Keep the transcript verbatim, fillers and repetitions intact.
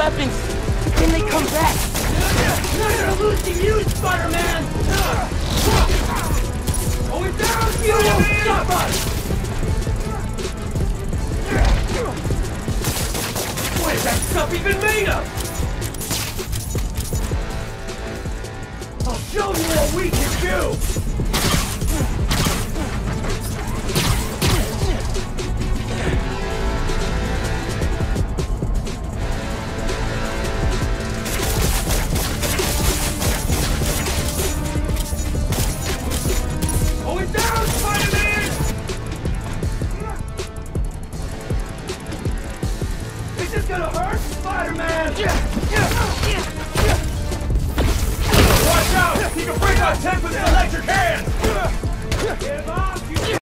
weapons, but then they come back. You're not gonna lose to you, Spider-Man!